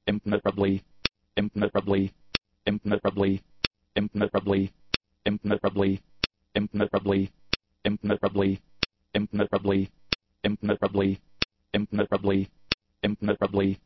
impenetrably, impenetrably, impenetrably, impenetrably, impenetrably, impenetrably, impenetrably, impenetrably, impenetrably, impenetrably, impenetrably,